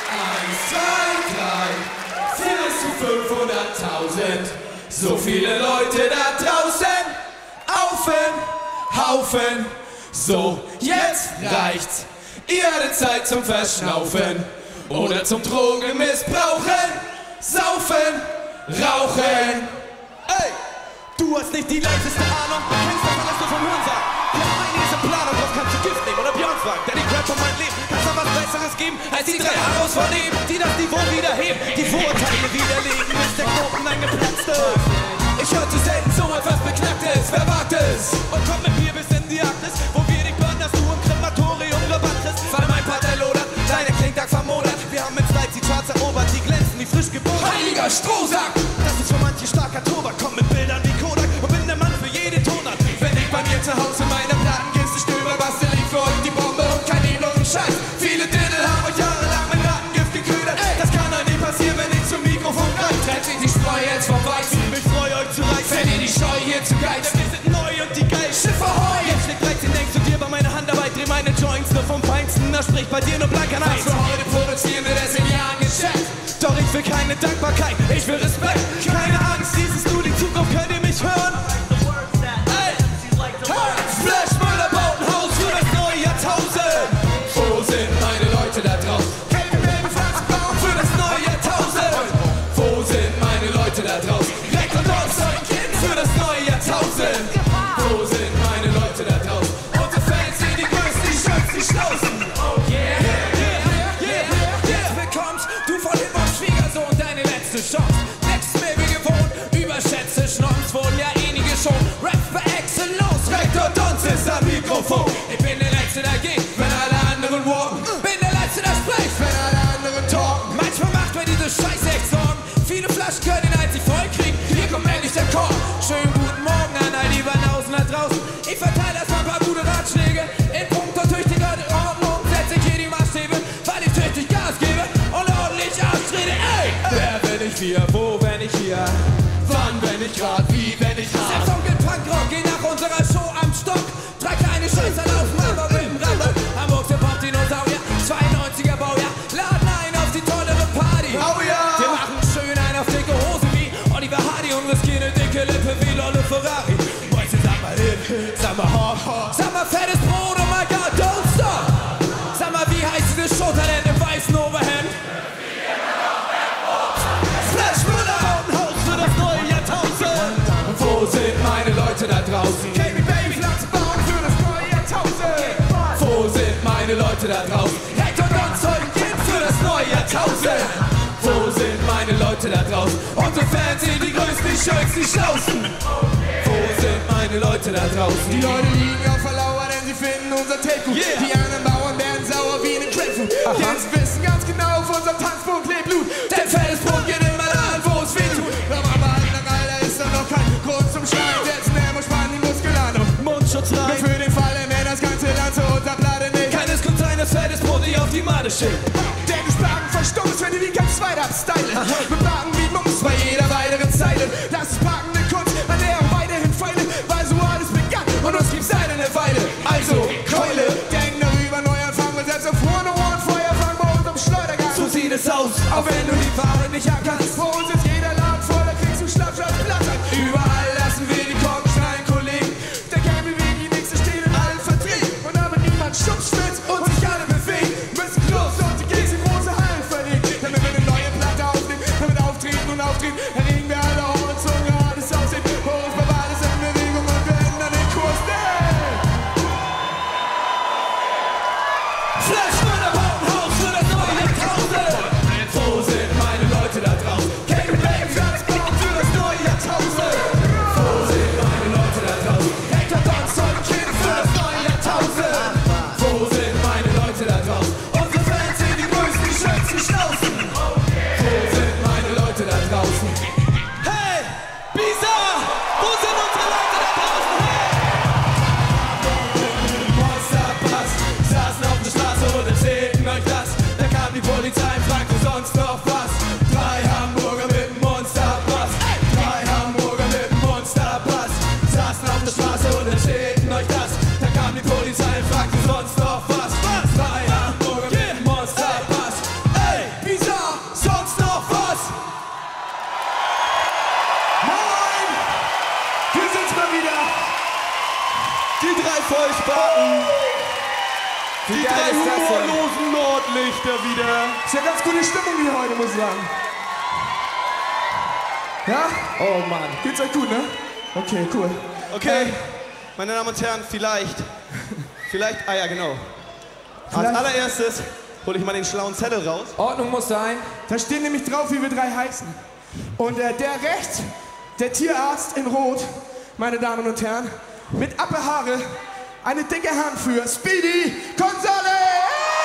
1, 2, 3, 4 bis zu 500.000. So viele Leute da draußen. Haufen. So, jetzt reicht's. Ihr hattet Zeit zum Verschnaufen oder zum Drogenmissbrauchen. Saufen, rauchen. Ey, du hast nicht die leiseste Ahnung, du kennst das alles nur vom Hörensagen. Wir haben einiges in Planung, drauf kannst du Gift nehmen oder Björn fragen. Der den Rap von meinem Leben, kannst du was Besseres geben als die 3 Aros von ihm, die das Niveau wieder heben, die Vorurteile widerlegen, bis der Knoten eingeplatzt ist. Ich hörte selten so etwas Beknacktes, wer wagt es? Und komm mit mir bis in die Arktis, wo wir dich burnen, dass du im Krematorium Rabatt kriegst. Weil mein Part lodert, deine klingt Tag vermodert. Wir haben mit Slides die Charts erobert, die glänzen wie frisch geboren. Heiliger Strohsack! Das ist für manche starker Tobak, komm mit Bildern wie Kodak und bin der Mann für jede Tonart. Wenn ich bei mir zu Hause meine Plattenkiste stöber, bastel ich für euch die Bombe und kein Nebel und Scheiß. Viele Diddle haben euch jahrelang mit Rattengift geködert. Das kann euch nicht passieren, wenn ich zum Mikrofon greife. Trennt sich die Spreu jetzt vom Weizen. Ich freu euch zu reichen, Wenn ihr die Scheu hier zu geizt. wir sind neu und die geil. Schiff ahoi! Jetzt schlägt 13, denkst du dir bei meiner Handarbeit, dreh meine Joints nur vom Feinsten, da spricht bei dir nur blanker Nein. Was für heute produzieren wir das in Jahren geschafft. Doch ich will keine Dankbarkeit, ich will Respekt. Keine Angst, dies ist nur die Zukunft, könnt ihr mich hören? Ey, Splash Müller baut ein Haus für das neue Jahrtausend. Wo sind meine Leute da draußen? Baby, Baby, Pflanzen bauen für das neue Jahrtausend. Wo sind meine Leute da draußen? Recht und uns ein Kind für das neue Jahrtausend. Wo sind meine Leute da draußen? Unsere Fans sind die größten, die schönsten, die schlausten. Oh yeah! Jetzt bekommst du von Hip-Hop Schwiegersohn deine letzte Chance. Nächstes Mal wie gewohnt, überschätze Schnons wurden ja einige schon. Rap für Excellence, Rektor Dons ist am Mikrofon. Ich bin der Letzte, der geht, wenn alle anderen walken. Bin der Letzte, der spricht, wenn alle anderen talken. Manchmal macht mir diese Scheiße echt Sorgen. Viele Flaschen können ihn einzig voll kriegen. Hier kommt endlich der Korb. Schönen guten Morgen an all die Banausen da draußen. Ich verteile erstmal ein paar gute Ratschläge. In puncto tüchtiger Ordnung setze ich hier die Maßstäbe, weil ich tüchtig Gas gebe und ordentlich austrete. Ey! Wer bin ich hier? Wo bin ich hier? Wann, wenn ich grad, wie, wenn ich grad? Selbst Onkel Punkrock, geh nach unserer Show am Stock. 3 kleine Scheißer laufen aber mit dem Ramme. Hamburg, der Pop-Dinosaurier, 92er Baujahr. Laden ein auf die tollere Party. Oh ja! Wir machen schön ein auf dicke Hose wie Oliver Hardy und riskieren eine dicke Lippe wie Lolle Ferrari. Mäuse, sag mal hin, sag mal hop, sag mal fettes Brot, oh my God, don't stop. Sag mal, wie heißt dieses Showtalent im weißen Overhemd? Splash Müller baut ein Haus für das neue Jahrtausend. Wo sind meine Leute da draußen? Baby, Baby, Pflanzen bauen für das neue Jahrtausend. Wo sind meine Leute da draußen? Hector Dons heute Kind für das neue Jahrtausend. Wo sind meine Leute da draußen? Unsere Fans sind die größten, die schönsten, die schlausten. Wo sind meine Leute da draußen? Die Leute liegen auf Verlauer, denn sie finden unser Tape gut. Yeah. Die anderen Bauern werden sauer wie in einem Grapefruit. Die Ernsten wissen ganz genau, auf unserem Tanzpunkt lebt Blut. Denn fettes Brot geht immer da, wo es weh tut. Aber halt nach Alter ist da noch kein Grund zum Schreien. Setzen Helm und spannen die Muskeln an und Mundschutz rein. für den Fall, wenn das ganze Land so unterbladet nicht. Kann es gut sein, dass fettes Brot dich auf die Made schickt. Denn du Sprachen verstummst, wenn du wie kein Zweiter abstyle. Wir plagen wie Mums bei jeder weiteren Zeile. Das ist packende Kunst, an der auch weiterhin feile, weil so alles begann und uns gibt's seit eine Weile. Also, Keule, denk darüber, Neuanfang und setz auf Horn und Feuerfang bei unserem Schleudergang. So sieht es aus, auch wenn du die Farbe nicht erkannst. Vor uns ist jeder Laden voller kriegst du Schlappschatz, Blattern. Überall lassen wir die Korken schreien, Kollegen. Der Kern bewegt die nächste stehen in allen Verträgen. Und damit niemand Schubs schwitzt und sich alle bewegen, müssen los und die Gäste in große Hallen verlegen. Damit wir eine neue Platte aufnehmen, damit auftreten und auftreten, erregen wir alle Horns und ja, das Die geil drei ist das denn? humorlosen Nordlichter wieder. Ist ja ganz gute Stimmung hier heute, muss ich sagen. Ja? Oh Mann. Geht's euch gut, ne? Okay, cool. Okay, meine Damen und Herren, vielleicht, ah ja, genau. Als allererstes hole ich mal den schlauen Zettel raus. Ordnung muss sein. Da steht nämlich drauf, wie wir drei heißen. Und der rechts, der Tierarzt in Rot, meine Damen und Herren, mit Appehaare, eine dicke Hand für Speedy Gonzales!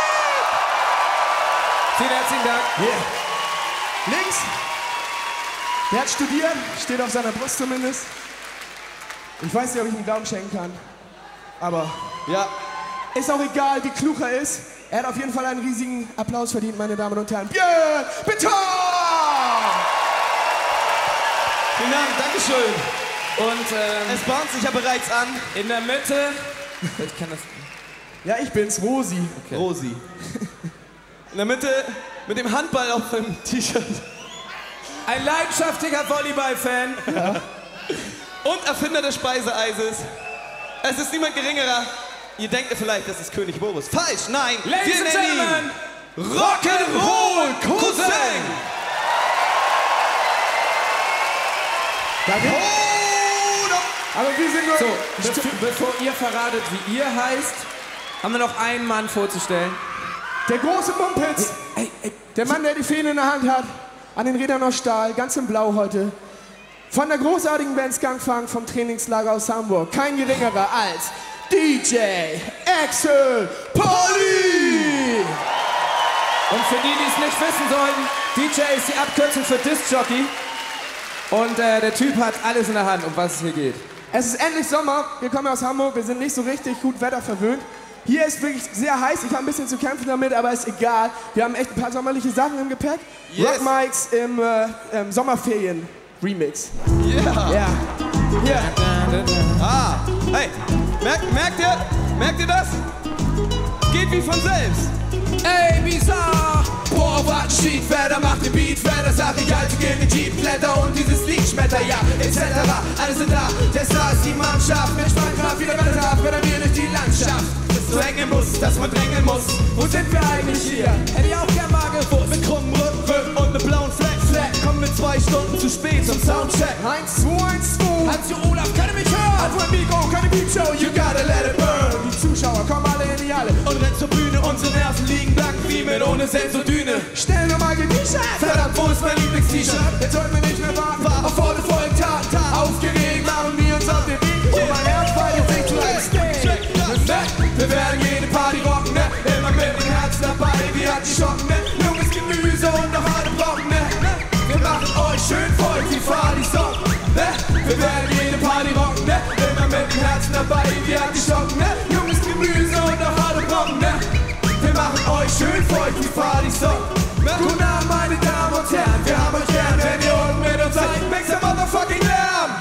Vielen herzlichen Dank. Yeah. Links, der hat studiert, steht auf seiner Brust zumindest. Ich weiß nicht, ob ich ihm einen Daumen schenken kann, aber Ja, ist auch egal, wie klug er ist. Er hat auf jeden Fall einen riesigen Applaus verdient, meine Damen und Herren. Björn Beton! vielen Dank, Dankeschön. Und Es bahnt sich ja bereits an. in der Mitte. Ich kann das. Ja, ich bin's, Rosi. Okay. Rosi. In der Mitte mit dem Handball auf dem T-Shirt. Ein leidenschaftlicher Volleyball-Fan. Und Erfinder des Speiseeises. Es ist niemand geringerer. Ihr denkt ja vielleicht, das ist König Boris. Falsch, nein. Ladies wir and nennen Gentlemen, ihn Rock'n'Roll Cousin. Danke. Aber wir sind nur... So, bevor ihr verratet, wie ihr heißt, haben wir noch einen Mann vorzustellen. Der große Mumpitz. Der Mann, der die Fähne in der Hand hat. An den Rädern aus Stahl, ganz in Blau heute. Von der großartigen Band Skunkfunk vom Trainingslager aus Hamburg. Kein geringerer als DJ Axel Polly. Und für die, die es nicht wissen sollten, DJ ist die Abkürzung für Disc Jockey. Und der Typ hat alles in der Hand, um was es hier geht. Es ist endlich Sommer. Wir kommen aus Hamburg. Wir sind nicht so richtig gut wetterverwöhnt. Hier ist wirklich sehr heiß. Ich habe ein bisschen zu kämpfen damit, aber ist egal. Wir haben echt ein paar sommerliche Sachen im Gepäck. Yes. Rock Mics im Sommerferien-Remix. Yeah. Ja. Hier. Ah, hey, merkt ihr das? Geht wie von selbst. Ey, bizarr! Boah, was ein Schiedwetter, macht den Beat wetter, sag ich also geh in den Jeep, Blätter und dieses Lied schmetter, ja, etc. Alles sind da, der Star ist die Mannschaft, mit Spannkraft wieder weiter, wenn er mir durch die Landschaft. Das drängen muss, dass man drängen muss. Wo sind wir eigentlich hier? Hätte ich auch gern mal gewusst. Mit krummem Rücken und mit blauen Fleck. Kommen wir 2 Stunden zu spät zum Soundcheck. 1, 2, 1, 2. Hans Olaf, kann ich mich hören? Auf mein Mikro, keine Beatshow, You gotta let it burn. Die Zuschauer kommen alle in die Halle. Und rennt zur Bühne, Unsere Nerven liegen blank wie mit ohne Sensordüne. Schnell nochmal T-Shirt. Verdammt, wo ist mein Lieblings-T-Shirt? Jetzt sollten wir nicht mehr warten. Auf volle Folgetaten, aufgeregt machen wir uns auf den Weg. Und mein Herz feiert sich zu einem Stage. Wir werden jede Party rocken, ne? Immer mit dem Herzen dabei, wir hatten die Schocken, ne? Junges Gemüse und noch harte Brocken, ne? Wir machen euch schön voll wie Fadi Socken, ne? Wir werden jede Party rocken, ne? Immer mit dem Herzen dabei, wir hatten die Schocken, ne? Junges Gemüse und noch harte Brocken, ne? Wir machen euch schön voll wie Fadi Socken, ne? Guten Abend, meine Damen und Herren, wir haben euch gern, wenn ihr unten mit uns seid. Make some motherfucking Lärm!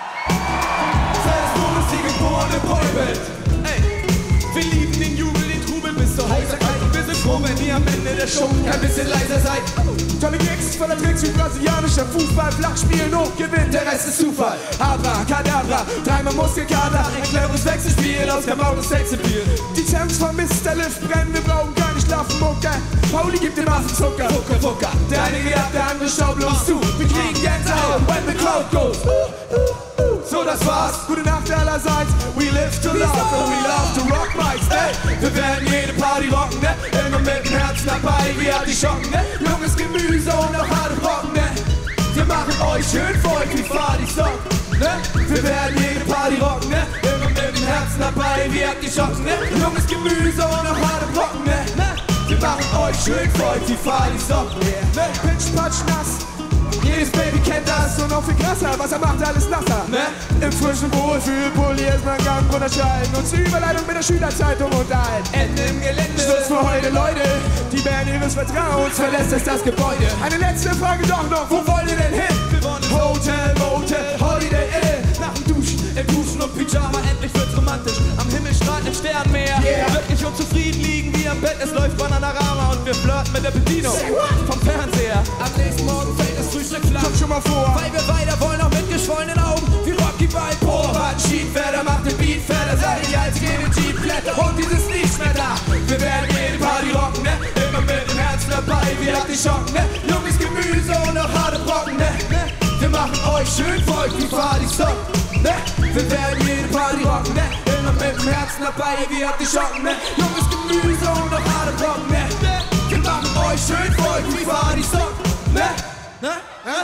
Sei das die geborene Boyband. Wir lieben den Jubel, den Trubel bis zur Heiserkeit. Und wir sind froh, wenn ihr am Ende der Show ein bisschen leiser seid. Tolle Kicks, voller Tricks wie brasilianischer Fußball. Flach spielen hoch, gewinnt, Der Rest ist Zufall. Abracadabra, dreimal Muskelkater. Ein cleveres Wechselspiel aus Kamaus Sexappeal. die Champs von Mr. Lift brennen. Wir brauchen keine Schlafmucke. Pauli gibt dem Affen Zucker. Fucker, Fucker. Der eine geht ab, der andere schaut bloß zu. Wir kriegen Gänsehaut, when the crowd goes. So, das war's. Gute Nacht allerseits. We live to love and we love to rock mics, ey. Wir werden jede Party rocken, ne? Immer mit dem Herzen dabei, wir haben die Schocken, ne? Junges Gemüse und noch harte Brocken, ne? Wir machen euch schön voll wie Fadi Socken, ne? Wir werden jede Party rocken, ne? Immer mit dem Herzen dabei, wir haben die Schocken, ne? Junges Gemüse und noch harte Brocken, ne? Wir machen euch schön voll wie Fadi Socken, ne? Pitch, patsch, nass. Jedes Baby kennt das. Und noch viel krasser, was er macht, alles nasser. Ne? Im frischen Wohlfühlpulli erstmal einen Gang runterschalten. Und zur Überleitung mit der Schülerzeitung unterhalten. Ende im Gelände. Schluss für heute, Leute. Die Band ihres Vertrauens verlässt jetzt das Gebäude. Eine letzte Frage doch noch. Wo wollt ihr denn hin? Wir wollen Hotel, Motel, Holiday Inn. Nach dem Duschen, im Duschen und Pyjama, endlich wird's romantisch. Am Himmel strahlt ein Sternmeer. Yeah. Wirklich unzufrieden liegen wir am Bett, es läuft Bananarama und wir flirten mit der Bedienung vom Fernseher. Am nächsten Morgen fällt das Frühstück flach. Kommt schon mal vor. Weil wir weiter wollen, auch mit geschwollenen Augen, wie Rocky Balboa. Boah, was ein Schiedwetter, macht den Beat fetter, sag ich als geh den Jeep, und dieses Lied ist mehr da. Wir werden jede Party rocken, ne? Immer mit dem Herzen dabei, wir habt die Schocken, ne? Junges Gemüse und noch harte Brocken, ne? Wir machen euch schön voll wie Party Socken, ne? Wir werden jede Party rocken, ne? Immer mit dem Herzen dabei, wir habt die Schocken, ne? Junges Gemüse und noch harte Brocken, ne? Wir machen euch schön voll wie Party Socken, ne? Ne?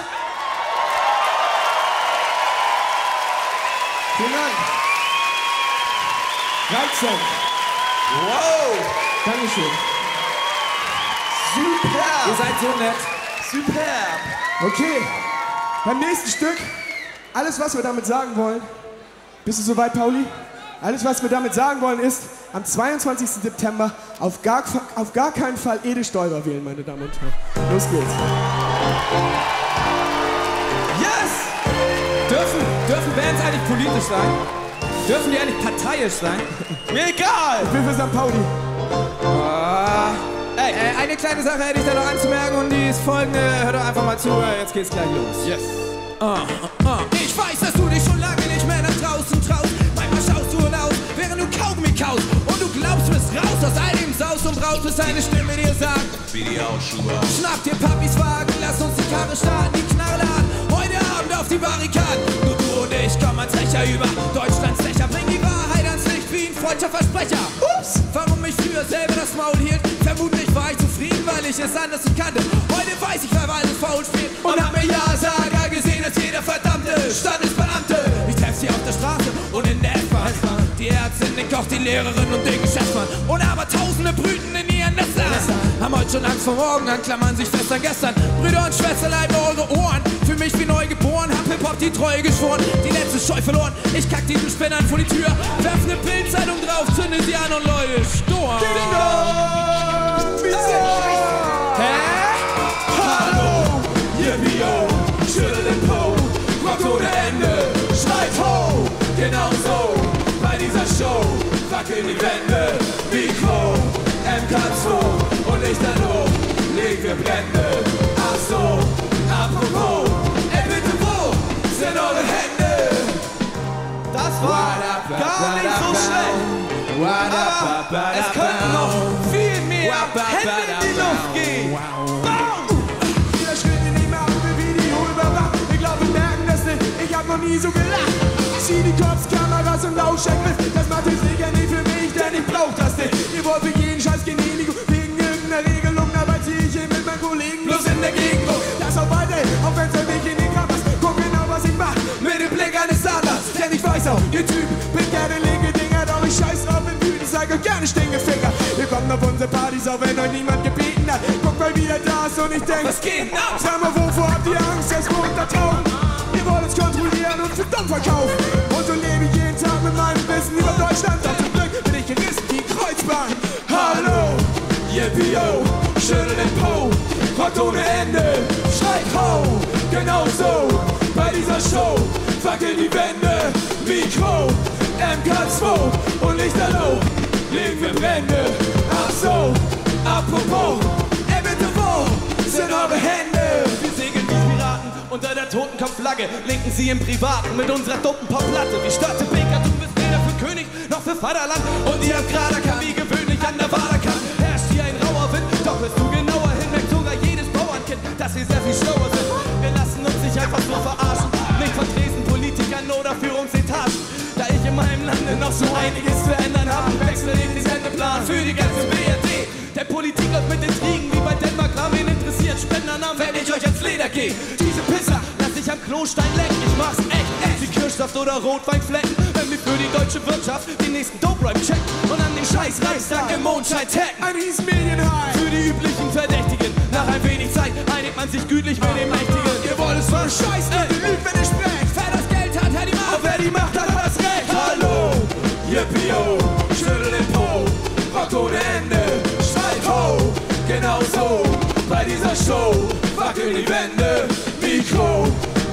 Vielen Dank. Reizung. Wow. Dankeschön. Super. Ihr seid so nett. Super. Okay, beim nächsten Stück, alles was wir damit sagen wollen, bist du soweit, Pauli? Alles was wir damit sagen wollen ist, am 22. September auf gar keinen Fall Ede Stoiber wählen, meine Damen und Herren. Los geht's. Yes. Dürfen Bands eigentlich politisch sein? Dürfen die eigentlich parteiisch sein? Mir egal. Ich bin für St. Pauli. Eine kleine Sache hätte ich da noch anzumerken und die ist folgende. Hör doch einfach mal zu, jetzt geht's gleich los. Yes. Ich weiß, dass du dich schon lange nicht mehr nach draußen traust. Manchmal schaust du hinaus, während du Kaugummi kaust. Und du glaubst, du bist raus aus all dem Saus und Braus, bis deine Stimme dir sagt: Wie die Hausschuhe aus. Schnapp dir Papis Wagen, lass uns die Karre starten, die Knarre laden. Heute Abend auf die Barrikaden. Nur du und ich kommen als Rächer über Deutschlands Dächer. Bring die Wahrheit ans Licht wie ein freudscher Versprecher. Ups! Warum ich früher selber das Maul hielt? Vermutlich war ich zufrieden, weil ich es anders kannte. Heute weiß ich, wer alles faul spielt. Und hab mir Ja-Sager gesehen als jeder verdammte Standesbeamte. Ich treff sie auf der Straße und in der S-Bahn. Die Ärztin, den Koch, die Lehrerin und den Geschäftsmann. Und aber Tausende brüten in ihren Nestern. Haben heute schon Angst vor morgen, dann klammern sich fest an gestern. Brüder und Schwestern, leiden eure Ohren. Für mich wie neu geboren, hab Hip-Hop die Treue geschworen. Die letzte Scheu verloren, ich kack diesen Spinnern vor die Tür. Werf ne Bildzeitung drauf, zünde sie an und Leute, Sturm. Hallo, yippie-yo, schüttel den Po, rockt ohne Ende, schreit ho, genau so, bei dieser Show, wackeln die Wände, Mikro, MK2 und Lichterloh, legen wir Brände, ach so, apropos, bitte wo sind eure Hände? Das war gar nicht so schlecht. Aber es könnten noch viel mehr Hände in die Luft gehen. Jeder Schritt in die Macht wird Video überwacht. Ich glaube, wir merken das nicht, ich hab noch nie so gelacht. Ich zieh die Cops, Kameras und Lauschangriff. Das macht es sicher nicht für mich, denn ich brauch das nicht. Ihr wollt für jeden Scheiß Genehmigung wegen irgendeiner Regelung. Dabei zieh ich hier mit meinen Kollegen bloß in der Gegend rum. Das auch weiter, auch wenn's für mich in den Kameras. Guck genau, was ich mach, mit dem Blick eines Adlers. Denn ich weiß auch, ihr Typ bringt gerne linke Dinger. Doch ich scheiß drauf, bin wütend, sag euch gerne Stinkefinger. Ihr kommt auf unsere Partys, auch wenn euch niemand gebeten hat. Guckt mal wieder da ist und ich denk, was geht denn ab? Sag mal, wovor habt ihr Angst, erstmal untertauchen? Ihr wollt uns kontrollieren und für dumm verkaufen. Und so lebe ich jeden Tag mit meinem Wissen über Deutschland. Doch zum Glück bin ich gerissen wie Kreuzbahn. Hallo, yippie-yo, schüttel den Po, rockt ohne Ende, schreit ho, genau so, bei dieser Show, wackeln die Wände, Mikro, MK2 und Lichterloh, legen wir Brände, ach so, apropos, bitte wo sind eure Hände? Wir segeln wie Piraten unter der Totenkopfflagge, lenken sie im Privaten mit unserer dopen Popplatte. Wie störte Baker, du bist weder für König noch für Vaterland. Und ihr habt gerade wie gewöhnlich an der Waderkant. Herrscht hier ein rauer Wind, doch hörst du genauer hin, merkt sogar jedes Bauernkind, dass wir sehr viel schlauer sind. Wir lassen uns nicht einfach so verarschen, nicht von Politikern oder Führungsetagen. Da ich in meinem Lande noch so einiges zu ändern habe, wechsle ich den Sendeplan für die ganze BRD. Der Politik läuft mit Intrigen wie bei Denmark, wen interessiert Spendernamen, wenn ich euch ans Leder gehe. Diese Pisser lass ich am Klostein lecken, ich mach's echt. Wie Kirschsaft oder Rotweinflecken, wenn wir für die deutsche Wirtschaft den nächsten Dope-Rhyme checken und an den scheiß Reichstag im Mondschein tacken. Ein riesen Medienhai Für die üblichen Verdächtigen, nach ein wenig Zeit einigt man sich gütlich mit dem Mächtigen. Ihr wollt es verscheißen, ihr lügt, wenn ihr sprecht. Wer das Geld hat, hat die Macht. Aber wer die Macht hat, hat das Recht. Hallo, yippie-yo, schüttel den Po, rockt ohne Ende, schreit ho, genau so, bei dieser Show, wackeln die Wände, Mikro,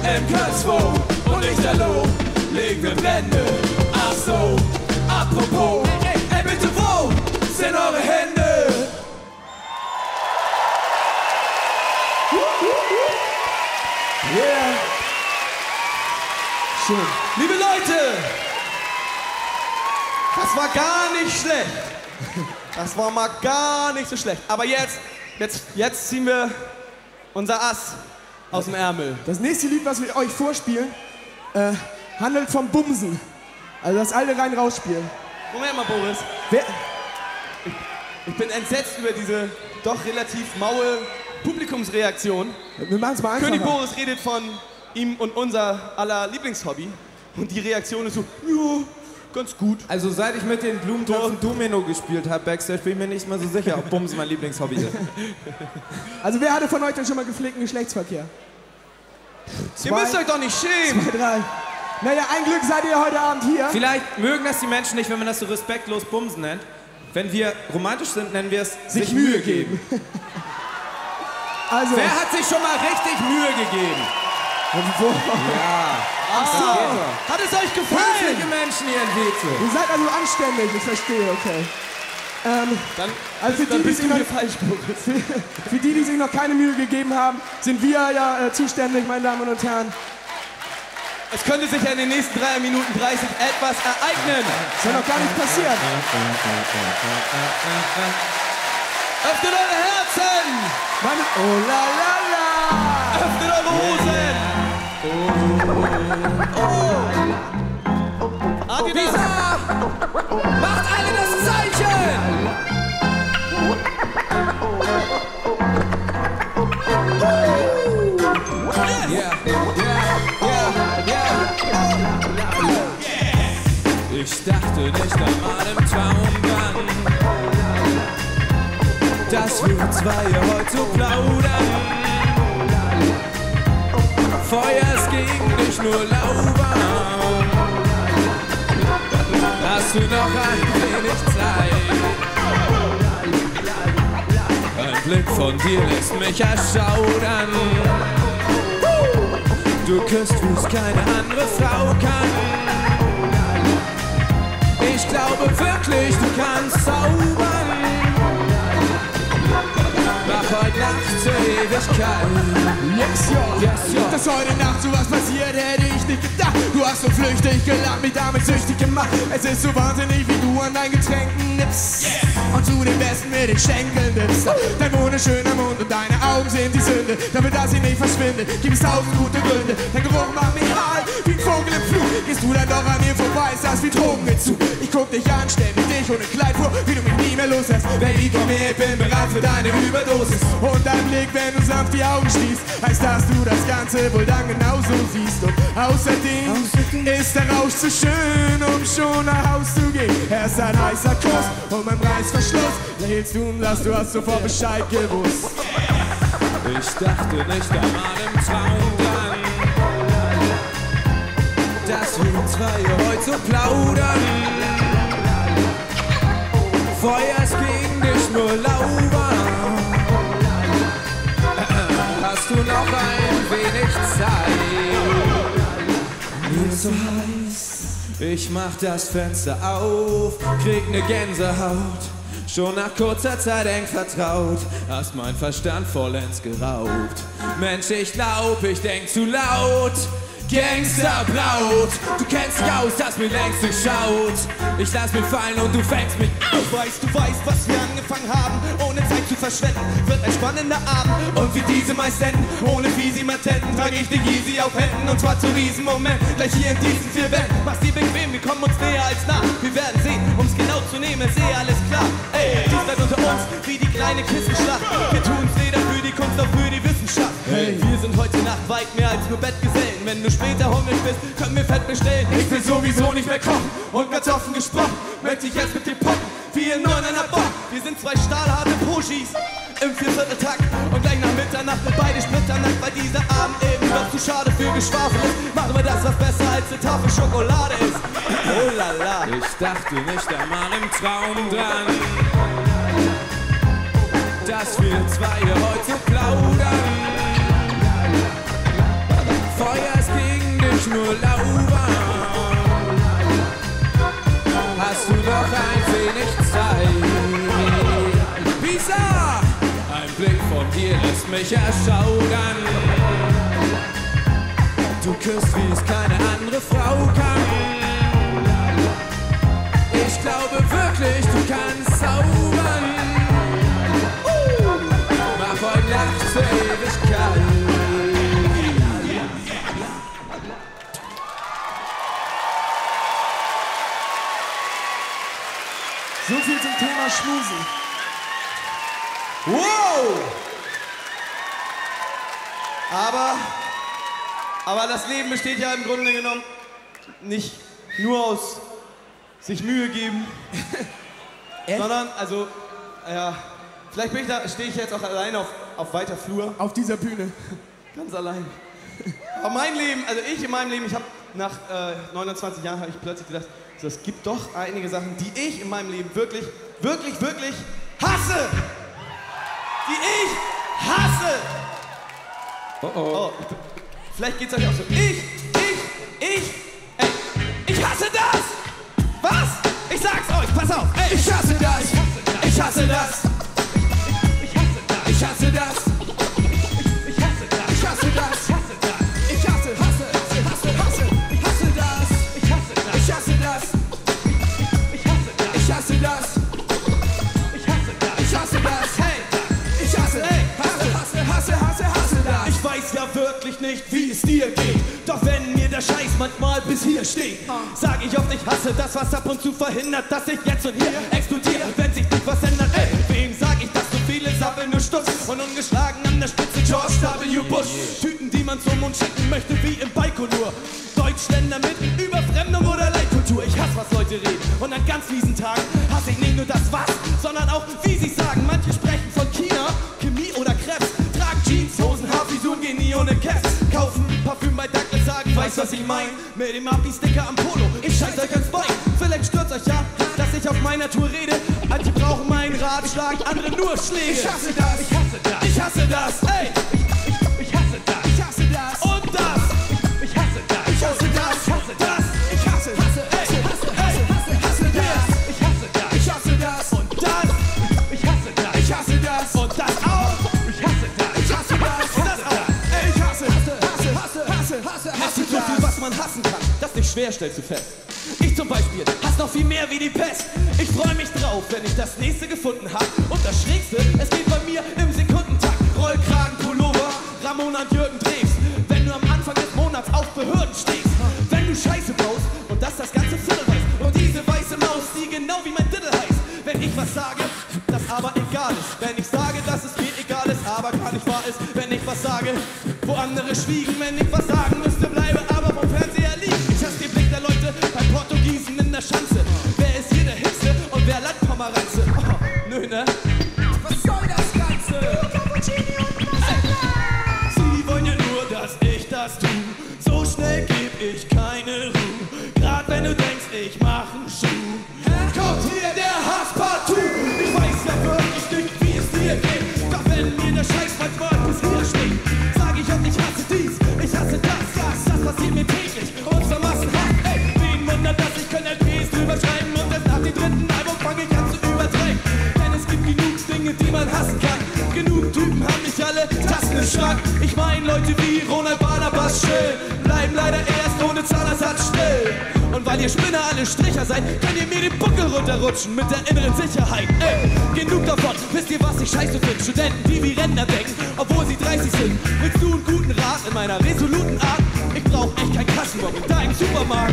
MK2 und Lichterloh, legen wir Brände, ach so, apropos, bitte wo sind eure Hände? Yeah. Schön. Liebe Leute, Das war gar nicht schlecht. Das war mal gar nicht so schlecht. Aber jetzt ziehen wir unser Ass aus dem Ärmel. Das nächste Lied, was wir euch vorspielen, handelt vom Bumsen. Also das alte rein rausspielen. Moment mal, Boris. Ich bin entsetzt über diese doch relativ maue Publikumsreaktion. Wir machen es mal einfacher. König Boris redet von ihm und unser aller Lieblingshobby. Und die Reaktion ist so, ja, ganz gut. Also seit ich mit den Blumentöpfen Domino gespielt habe, Backstage, bin ich mir nicht mal so sicher, ob Bums mein Lieblingshobby ist. Also wer hatte von euch denn schon mal gepflegten Geschlechtsverkehr? Ihr müsst euch doch nicht schämen. 2, 3. Naja, ein Glück seid ihr heute Abend hier. Vielleicht mögen das die Menschen nicht, wenn man das so respektlos Bumsen nennt. Wenn wir romantisch sind, nennen wir es sich Mühe geben. Also, Wer hat sich schon mal richtig Mühe gegeben? Ja. Ach so, hat es euch gefallen? Höfliche Menschen hier in Weze. ihr seid also anständig, ich verstehe, okay. Also für die, die sich noch keine Mühe gegeben haben, sind wir ja zuständig, meine Damen und Herren. Es könnte sich ja in den nächsten 3 Minuten 30 etwas ereignen. Ist ja noch gar nicht passiert. Öffnet eure Herzen! Oh la la la! Öffnet eure Hosen! Oh! Pisa! Macht alle das Zeichen! Ich dachte nicht einmal im Traum dran, dass wir zwei heute so plaudern. Feuer, es ging dich nur lauwarm. Hast du noch ein wenig Zeit? Ein Blick von dir lässt mich erschaudern. Du küsst, wie es keine andere Frau kann. Ich glaube wirklich, du kannst zaubern. Mach heute Nacht zur Ewigkeit. Yes, yo. Dass heute Nacht so was passiert, hätte ich nicht gedacht. Du hast so flüchtig gelacht, mich damit süchtig gemacht. Es ist so wahnsinnig, wie du an deinen Getränken nippst. Und zu den Besten mit den Schenkeln nippst. Dein wunderschöner Mund und deine Augen sind die Sünde. Damit das hier nicht verschwindet, gibt es 1000 gute Gründe. Dein Geruch macht mich high, wie ein Vogel im Flug. Gehst du dann doch an mir vorbei, ist das wie Drogenentzug. Ich guck dich an, stell mir dich ohne Kleid vor, wie du mich nie mehr loslässt. Baby, komm her, ich bin bereit für deine Überdosis. Und dein Blick, wenn du sanft die Augen schließt, heißt, dass du das Ganze wohl dann genauso siehst. Und außerdem ist der Rausch zu schön, um schon nach Haus zu gehen. Erst ein heißer Kuss und beim Reißverschluss lächelst du und du hast sofort Bescheid gewusst. Ich dachte nicht einmal im Traum dran, dass wir zwei heute so plaudern. Feuer, es ging dich nur lauwarm. Hast du noch ein wenig Zeit? Mir ist so heiß, ich mach das Fenster auf, krieg ne Gänsehaut. Schon nach kurzer Zeit eng vertraut, hast mein Verstand vollends geraubt. Mensch, ich glaub, ich denk zu laut. Gangsterbraut, du kennst dich aus, das mir längst durchschaut. Ich lass mich fallen und du fängst mich auf. Du weißt, was wir angefangen haben, ohne Zeit zu verschwenden. Wird ein spannender Abend und wie diese meist enden. Ohne fiesi Matenten trage ich dich easy auf Händen. Und zwar zu diesem Moment, gleich hier in diesen 4 Wänden. Mach's dir bequem, wir kommen uns näher als nah. Wir werden sehen, um's genau zu nehmen, ist alles klar. Ey, dies bleibt unter uns, wie die kleine Kissenschlacht. Wir tun's weder für die Kunst noch für die Wissenschaft. Hey, wir sind heute Nacht weit mehr als nur Bettgesellen. Wenn du später hungrig bist, können wir Fett bestellen. Ich will sowieso nicht mehr kochen und ganz offen gesprochen möchte ich jetzt mit dir poppen, wie in 9 einer Bock. Wir sind 2 stahlharte Poschis im 4/4-Takt und gleich nach Mitternacht beide splitternackt, weil dieser Abend eben doch zu schade für Geschwafel ist. Machen wir das, was besser als eine Tafel Schokolade ist. Oh la la. Ich dachte nicht einmal im Traum dran, dass wir zwei heute plaudern. Feuer, es ging dich nur lauwarm. Hast du noch ein wenig Zeit? Pisa! Ein Blick von dir lässt mich erschaudern. Du küsst, wie es keine andere Frau kann. Ich glaube wirklich, du kannst zaubern. Mach heute Nacht zur Ewigkeit. So viel zum Thema Schmusen. Wow! Aber das Leben besteht ja im Grunde genommen nicht nur aus sich Mühe geben, sondern, also, ja, vielleicht stehe ich jetzt auch allein auf weiter Flur. Auf dieser Bühne. Ganz allein. Aber mein Leben, also in meinem Leben, ich habe nach 29 Jahren habe ich plötzlich gedacht, so, es gibt doch einige Sachen, die ich in meinem Leben wirklich, wirklich, wirklich hasse. Die ich hasse. Oh. Vielleicht geht's euch auch so. Ich hasse das! Was? Ich sag's euch, pass auf! Ey, ich hasse das! Ich hasse das! Ich hasse das! Ich hasse das! Ich hasse das! Ich hasse das! Ich hasse das! Ich hasse das! Ich hasse das! Ich hasse das! Hey! Ich hasse! Hasse das! Ich weiß ja wirklich nicht, wie es dir geht. Doch wenn mir der Scheiß manchmal bis hier steht, sag ich oft, ich hasse das, was ab und zu verhindert, dass ich jetzt und hier explodiere, wenn sich nicht was ändert. Ey, wem sag ich, dass so viele sabbeln nur Stutz und ungeschlagen an der Spitze George W. Bush. Typen, die man zum Mund schicken möchte, wie im Baikonur. Deutschländer mit Überfremdung oder Leitkultur. Ich hasse, was Leute reden. Und an ganz fiesen Tagen hasse ich nicht nur das Was, sondern auch, wie sie sagen. Manche sprechen von China, Chemie oder Krebs. Tragen Jeans, Hosen, Haarfrisuren, gehen nie ohne Caps. Kaufen Parfüm bei Douglas, sagen, weiß was ich mein. Mit dem Abi-Sticker am Polo, ich scheiß euch ans Bein. Vielleicht stürzt euch ja, dass ich auf meiner Tour rede. Manche brauchen meinen Ratschlag, andere nur Schläge. Ich hasse das, ich hasse das, ich hasse das, ey. Ich hasse das, ich hasse das und das. Ich hasse das, ich hasse das, ich hasse das. Ich hasse das, ich hasse das. Ich hasse das und das. Ich hasse das, ich hasse das und das auch. Ich hasse das, ich hasse das und das auch. Ey, ich hasse so viel, was man hassen kann, das nicht schwer, stellst du fest. Ich zum Beispiel hasse noch viel mehr wie die Pest. Ich freu mich drauf, wenn ich das nächste gefunden hab. Und das Schrägste, es geht bei mir im Sekundentakt. Rollkragen, Pullover, Ramona und Jürgen Drews. Wenn du am Anfang des Monats auf Behörden stehst. Wenn du Scheiße baust und das ganze Viertel weiß. Und diese weiße Maus, die genau wie mein Diddle heißt. Wenn ich was sage, das aber egal ist. Wenn ich sage, dass es mir egal ist, aber gar nicht wahr ist. Wenn ich was sage, wo andere schwiegen. Wenn ich was sagen müsste, bleibe aber vom Fernseher liegen. Ich hasse den Blick der Leute beim Portugiesen in der Schanze. Wer ist hier der Hipste und wer Landpomeranze? Oh, nö, ne? Was soll das Ganze? Sie wollen ja nur, dass ich das tu. So schnell geb ich keine Ruhe. Grad wenn du denkst, ich mach einen Schuh. Kommt hier der Hasspartout. Ich weiß ja wirklich nicht, wie es dir geht. Doch wenn mir der Scheiß manchmal bis hier steht, sag ich oft, ich hasse dies, ich hasse das. Das passiert mir täglich und so massenhaft. Ey, wen wundert, dass ich könnte LPs drüber schreiben und erst nach dem dritten Album fange ich an zu übertreiben. Denn es gibt genug Dinge, die man hassen kann. Genug Typen haben nicht alle Tassen im Schrank. Ich mein Leute wie Ronald Barnabas Schill bleiben leider erst ohne Zahnersatz still. Und weil ihr Spinner alle Stricher seid, könnt ihr mir den Buckel runterrutschen mit der inneren Sicherheit. Ey, genug davon, wisst ihr, was ich scheiße finde? Studenten, die wie Rentner denken, obwohl sie 30 sind. Willst du einen guten Rat in meiner resoluten Art? Ich brauch echt kein Kassenbock in deinem Supermarkt.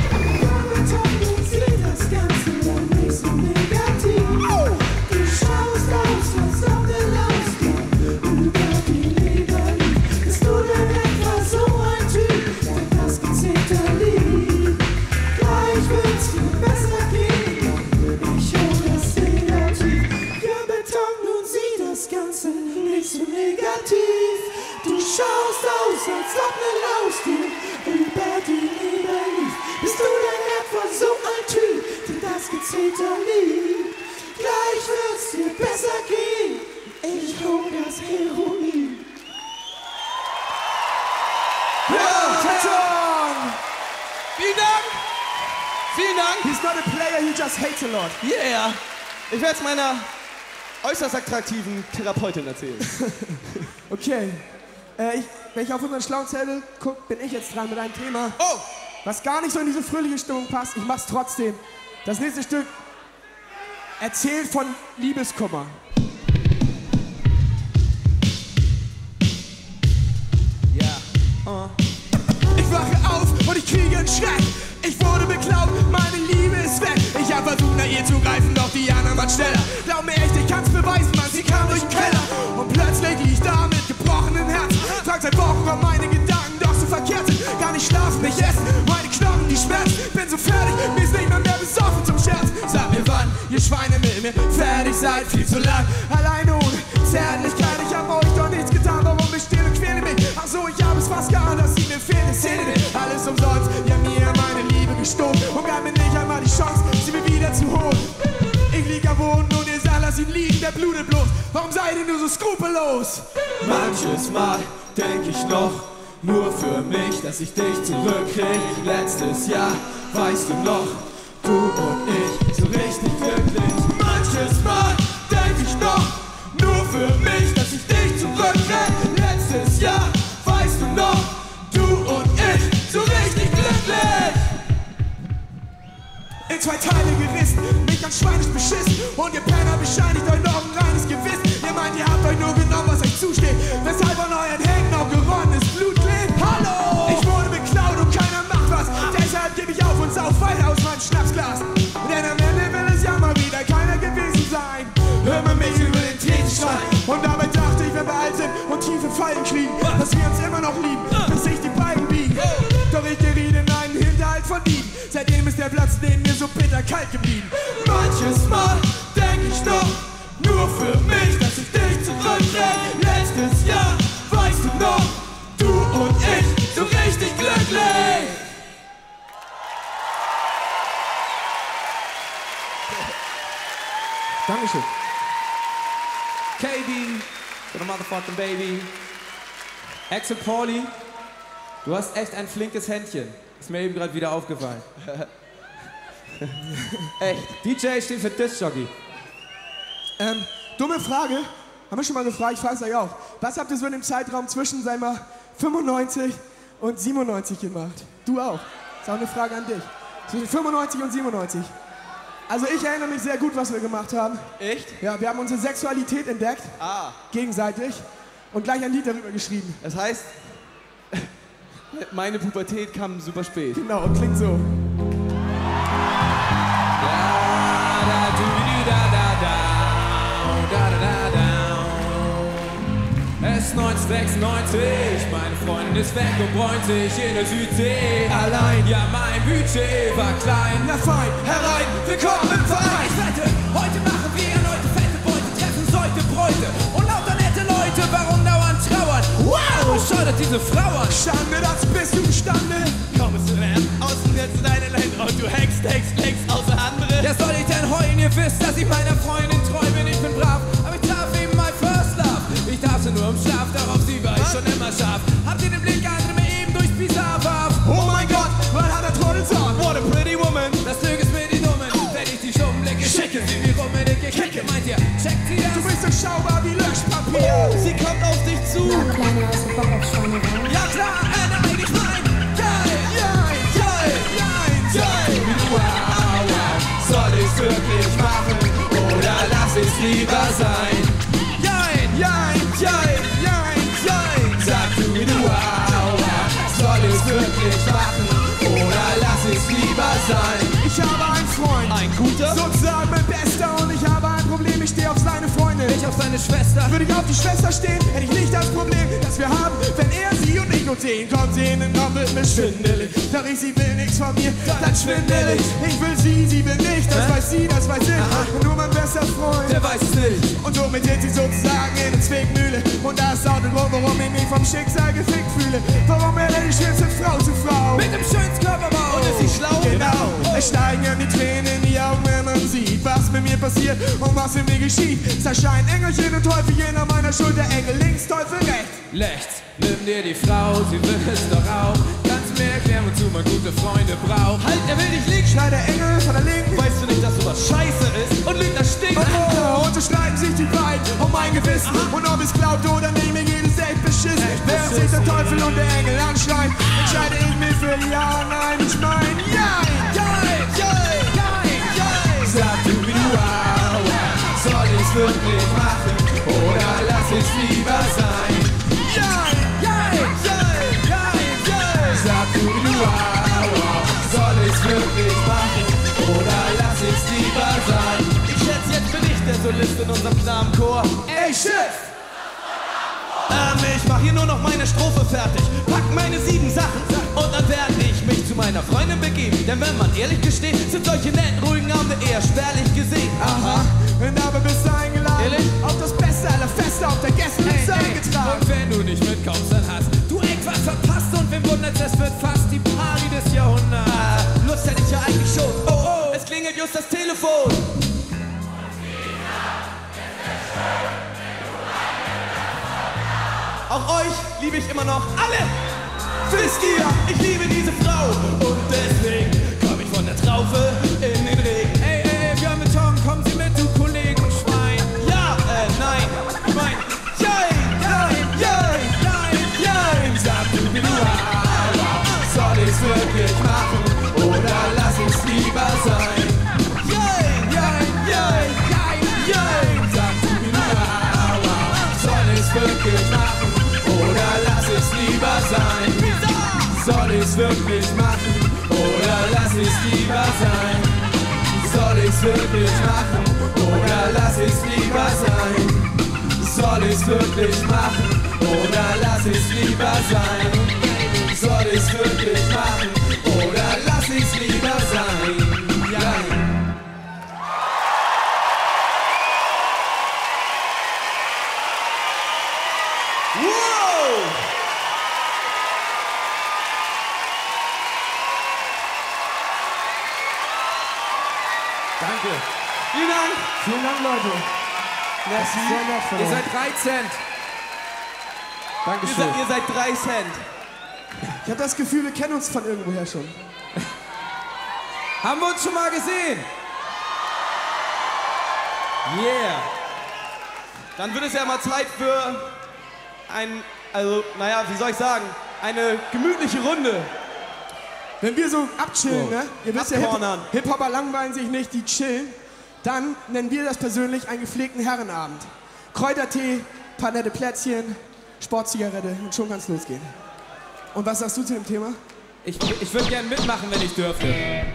Du schaust aus, als ob ne Laus dir über die Leber lief. Bist du denn etwa so ein Typ, dem das Gezeter liegt? Gleich wird's dir besser gehen, ich hol das Heroin. Ja, Teton! Vielen Dank! Vielen Dank! He's not a player, he just hates a lot. Yeah! Ich werde es meiner äußerst attraktiven Therapeutin erzählen. Okay. Wenn ich auf unseren schlauen Zettel gucke, bin ich jetzt dran mit einem Thema, Oh! was gar nicht so in diese fröhliche Stimmung passt. Ich mach's trotzdem. Das nächste Stück erzählt von Liebeskummer. Ich wache auf und ich kriege einen Schreck. Ich wurde beklaut, meine Liebe ist weg. Ich hab versucht nach ihr zu greifen, doch die anderen waren schneller. Glaub mir echt, ich kann's beweisen, Mann, sie kam durch den Keller. Und plötzlich lieg ich da mit gebrochenem Herz. Frag seit Wochen, ob meine Gedanken doch so verkehrt sind. Gar nicht schlafen, nicht essen, meine Knochen, die schmerzen. Bin so fertig, mir ist nicht mehr besoffen zum Scherz. Sag mir wann, ihr Schweine mit mir fertig seid, viel zu lang. Alleine ohne Zärtlichkeit, ich hab euch doch nichts getan. Warum ich still und quäle mich? Ach so, ich hab es fast geahnt, dass sie mir fehlen. Szene nicht, alles umsonst, ja mir meine Liebe gestohlen. Und gab mir nicht einmal die Chance, sie mir wieder zu holen. Ich lieg am Boden und ihr sagt, lass ihn liegen, der blutet bloß. Warum seid ihr nur so skrupellos? Manches Mal denk ich noch, nur für mich, dass ich dich zurückkrieg. Letztes Jahr, weißt du noch, du und ich, so richtig glücklich. Manches Mal denk ich noch, nur für mich, dass ich dich zurückkrieg. Letztes Jahr, weißt du noch, du und ich, so richtig glücklich. In zwei Teile gerissen, mich ganz schweinisch beschissen. Und ihr Penner bescheinigt euch noch ein reines Gewissen. Ihr meint, ihr habt euch nur genommen, was euch zusteht. Weshalb an euren Händen auch geronnenes Blut klebt. Hallo! Ich wurde beklaut und keiner macht was. Deshalb gebe ich auf und sauf weiter aus meinem Schnapsglas. Denn am Ende will es ja mal wieder keiner gewesen sein. Hör mir mich über den Tränen schreien. Und dabei dachte ich, wenn wir alt sind und tiefe Fallen kriegen, dass wir uns immer noch lieben, bis sich die Beine biegen. Doch ich geriet in einen Hinterhalt von Lieben. Seitdem ist der Platz neben mir so bitter kalt geblieben. Manches Mal denk ich noch, nur für mich, dass ich dich zurückkrieg. Letztes Jahr, weißt du noch, du und ich, so richtig glücklich. Dankeschön. KB, for the motherfucking baby. Axel Pauli, du hast echt ein flinkes Händchen. Ist mir eben gerade wieder aufgefallen. Echt. DJ steht für Disc-Jockey. Dumme Frage. Haben wir schon mal gefragt, ich frage es euch auch. Was habt ihr so in dem Zeitraum zwischen, sagen wir, 95 und 97 gemacht? Du auch. Das ist auch eine Frage an dich. Zwischen 95 und 97. Also ich erinnere mich sehr gut, was wir gemacht haben. Echt? Ja, wir haben unsere Sexualität entdeckt. Gegenseitig. Und gleich ein Lied darüber geschrieben. Das heißt, meine Pubertät kam super spät. Genau, und klingt so. Es ist 1996, meine Freundin ist weg und bräunt sich in der Südsee. Allein. Ja, mein Budget war klein. Na fein, herein, willkommen im Verein. Ich wette, heute machen wir erneute fette Beute, treffen solche Bräute und lauter nette Leute, warum dauernd trauern? Wow, schaudert diese Frau an. Schande, das bist du gestande. Kommst du denn außen jetzt deine Länder und du hackst außer andere? Ja, soll ich denn heulen? Ihr wisst, dass ich meiner Freundin treu bin, ich bin brav, aber ich traf eben my first love. Ich darf sie nur im Schlaf, darauf sie war ich schon immer scharf. Habt ihr den Blick, andere mir eben durch Pizza warf? Oh mein Gott, was hat der Trottel gesagt? What a pretty woman. Das Lüge ist mir die Nummen, wenn ich die Schummen blicke, schicke sie wie rum in die Kicke. Meint ihr, checkt sie Du das? bist durchschaubar wie Löschpapier. Sie kommt auf dich zu. Kleine aus dem Bock auf Schweinerei. Ja klar, nein, ich mein, geil, Jein, geil, jein. Wow, soll ich's wirklich machen oder lass ich's lieber sein? Jein, Jein, jein, jein, jein. Sag du mir wow, soll ich's wirklich machen oder lass ich's lieber sein? Ich habe einen Freund, Ein guter? sozusagen mein Bester, und ich habe ein Problem, ich stehe auf seine Freundin. ich auf seine Schwester. Würde ich auf die Schwester stehen, hätte ich nicht das Problem, das wir haben, wenn er sie und ich uns sehen. Kommt sie in den Raum, wird mir schwindelig. Doch ich, sie will nichts von mir, dann schwindelig. Ich will sie will nicht, das weiß sie, das weiß ich. Und nur mein bester Freund, Der weiß es nicht. und somit geht sie sozusagen in eine Zwickmühle. Und das ist auch der Grund, warum ich mich vom Schicksal gefickt fühle. Warum er die schönste Frau zu Frau. Mit dem schönsten Körperbau. Und ist sie schlau? Genau, es steigen mir die Tränen in die Augen, wenn man sieht, was mit mir passiert und was mit mir geschieht. Es erscheinen Engelchen und Teufelchen an meiner Schulter, Engel links, Teufel rechts. Rechts, nimm dir die Frau, sie will es doch auch. Kannst mir erklären, wozu man gute Freunde braucht. Halt, er will dich liegen. Schneider Engel von der Linken. Weißt du nicht, dass sowas scheiße ist und Lügner stinkt? Oh, und so streiten sich die beiden um mein Gewissen. Und ob es glaubt oder nicht, mir geht es echt beschissen. Während sich der Teufel und der Engel anschreien, entscheide ich mich für Ja, Nein, ich mein Jein. Geil, geil, geil, geil. Sag du wie du wow. ich's wirklich machen oder lass ich's lieber sein? Jein, jein, jein, jein, jein. Sag du, soll ich's wirklich machen oder lass ich's lieber sein? Ich schätze, jetzt bin ich der Solist in unserem Knabenchor. Ey, Chef! Ich mach hier nur noch meine Strophe fertig, pack meine 7 Sachen und dann werde ich mich zu meiner Freundin begeben. Denn wenn man ehrlich gesteht, sind solche netten, ruhigen Abende eher spärlich gesehen. Aha, und dabei bist du eingeladen. Ehrlich? Auf das Beste aller Feste, auf der Gäste getragen. Und wenn du nicht mitkommst, dann hast du irgendwas verpasst und wem wundert's, es wird fast die Party des Jahrhunderts. Lust hätte ich ja eigentlich schon. Oh, es klingelt just das Telefon. Auch euch liebe ich immer noch alle. Wisst ihr, ich liebe diese Frau und deswegen komm ich von der Traufe in den Regen. Ey, Björn mit Tom, kommen Sie mit, du Kollegen Schwein. Ja, nein, ich mein, Jein, sag du mir nur, soll ich's wirklich machen oder lass ich's lieber sein? Jein, sag du mir nur, soll ich's wirklich machen oder lass ich's lieber sein? Soll ich's wirklich machen oder lass ich's lieber sein? Soll ich's wirklich machen oder lass ich's lieber sein? Soll ich's wirklich machen oder lass ich's lieber sein? Soll ich's wirklich machen oder lass ich's lieber sein? Jein. wow! Danke. Vielen Dank. Vielen Dank, Leute. Das ist sehr nett von Ihr euch. seid 3 Cent. Dankeschön. Ihr seid 3 Cent. Ich habe das Gefühl, wir kennen uns von irgendwoher schon. Haben wir uns schon mal gesehen? Yeah. Dann wird es ja mal Zeit für wie soll ich sagen, eine gemütliche Runde. Wenn wir so abchillen, ne? Ihr wisst ja, Abcornern. Hip-Hopper langweilen sich nicht, die chillen. Dann nennen wir das persönlich einen gepflegten Herrenabend. Kräutertee, paar nette Plätzchen, Sportzigarette und schon kann's losgehen. Und was sagst du zu dem Thema? Ich würde gerne mitmachen, wenn ich dürfte.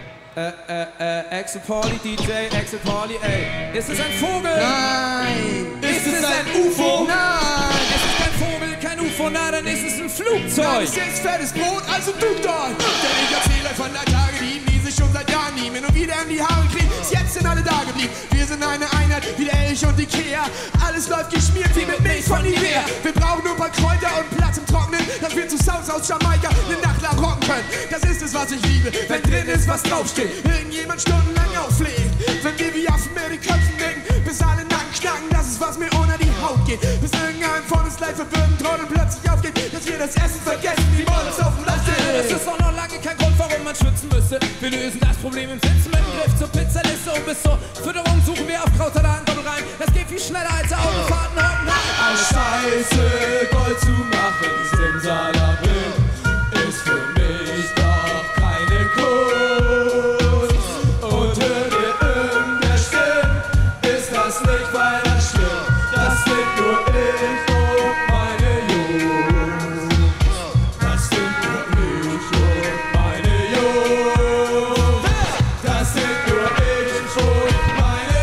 Axel Pauli, DJ, Axel Pauli, ey. Ist es ein Vogel? Nein! Ist es ein UFO? Nein! Es ist kein Vogel, kein UFO, na dann ist es ein Flugzeug. Es ist fettes Brot, also du dort! Denn ich erzähle euch von der Tage, die sich schon seit Jahren nehmen und wieder in die Haare kriegen. Jetzt sind alle da geblieben. Wir sind eine Einheit, wie der Elch und Ikea. Alles läuft geschmiert wie mit Milch von Nivea. Wir brauchen nur ein paar Kräuter und Platz im Trocknen, dass wir zu Sounds aus Jamaika eine Nacht lang rocken können. Das ist es, was ich liebe, wenn drin ist, was draufsteht. Irgendjemand stundenlang auflegt. Wenn wir wie Affen mit den Köpfen nicken, bis alle Nacken knacken, das ist, was mir unter die Haut geht. Bis irgendein von uns leicht verwirrten Trottel plötzlich aufgeht, dass wir das Essen vergessen, wie Mollis auf dem Latte. Das ist auch noch lange kein Grund, warum man schwitzen müsste. Wir lösen das Problem im Sitzen mit dem Griff zur Pizzaliste und bis zur Fütterung suchen wir auf krauter Datenkoppel rein. Das geht viel schneller als Autofahrten heute Nacht. Aus Scheiße Gold zu machen, Simsalabim, ist für mich doch keine Kunst. Und hör dir irgendwer stimmt, ist das nicht weiter schlimm. Das sind nur ich und meine Jungs. Das sind nur ich und meine Jungs. Das sind nur ich und meine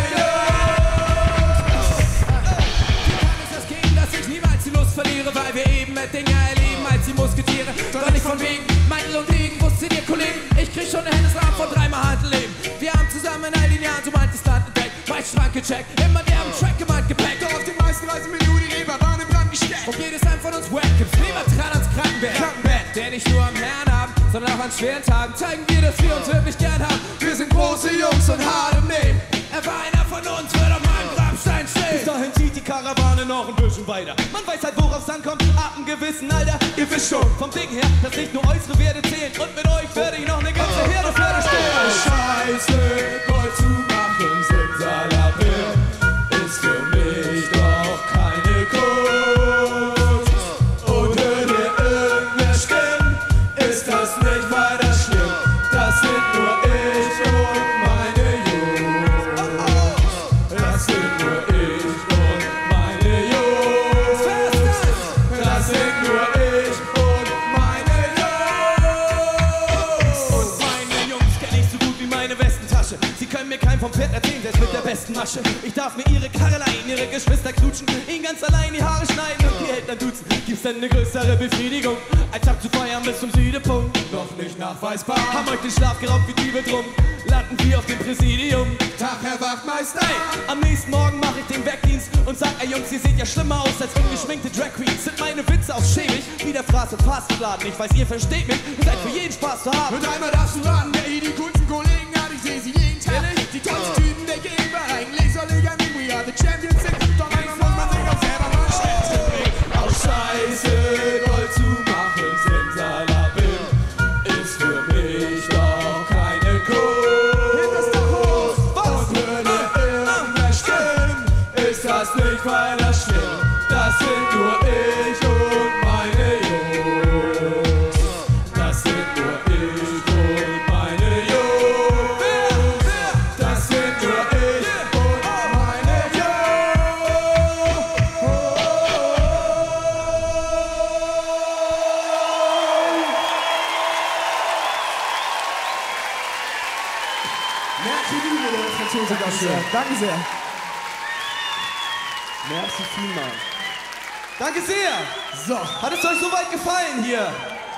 Jungs. Wie kann es das geben, dass ich niemals die Lust verliere, weil wir eben mehr Dinge erleben als die Musketiere. Doch nicht von wegen Mantel und Degen, wusstet ihr Kollegen, ich krieg schon eine Hennesrahmen von 3-mal Handleben. Wir haben zusammen in all den Jahren so manches Land entdeckt, Weißschrank gecheckt, immer derben Track gemeint Gepäck. Doch auf den meisten Reisemenü die Leberwaren im Brand gesteckt. Und jedes ein von uns wack, gibt's lieber dran ans Krankenbett. Der nicht nur am Herrn haben, sondern auch an schweren Tagen zeigen wir, dass wir uns wirklich gern haben. Wir sind große Jungs und hart im Nehmen. Er war einer von uns, wird auf meinem Grabstein stehen. Bis dahin zieht die Karawane noch ein bisschen weiter. Man weiß halt, worauf's ankommt, ab einem gewissen Alter. Ihr wisst schon, vom Ding her, dass nicht nur äußere Werte zählen. Und mit euch werde ich noch eine ganze Herde Pferde stehen. Scheiße Gold zu machen, Simsalabim, ist für mich doch keine Kunst. Und hör dir irgendwer stimmt, ist das nicht weiter schlimm. Das sind nur ich und meine Jungs. Das sind nur ich ein Duzen. Gibt's denn eine größere Befriedigung, als Tag zu feiern bis zum Südepunkt? Noch nicht nachweisbar. Haben euch den Schlaf geraubt wie Diebe drum. Landen wir auf dem Präsidium. Tag, Herr Wachtmeister. Ey, am nächsten Morgen mach ich den Wegdienst und sag, ey Jungs, ihr seht ja schlimmer aus als ungeschminkte Drag Queens. Sind meine Witze auch schäbig, wie der Fraß im Fastladen. Ich weiß, ihr versteht mich, ihr seid für jeden Spaß zu haben. Und einmal darfst du raten, wer hier die coolsten Kollegen hat. Ich seh sie jeden Tag. Die tollsten Typen der Gegend. Eigentlich soll ich an We are the Champions singen. Doch manchmal muss man sich auch selber mal schätzen. Aus Scheiße Gold zu machen, Simsalabim, ist für mich doch keine Kunst. Und würde irgendwer stimmen, ist das nicht weiter schlimm. Das sind nur ich und meine Jungs. Das sind nur ich und meine Jungs. Das sind nur ich und meine Jungs. Merci, liebe Franzose, dafür. Danke sehr. Merci vielmals. Danke sehr. So, Hat es euch soweit gefallen hier?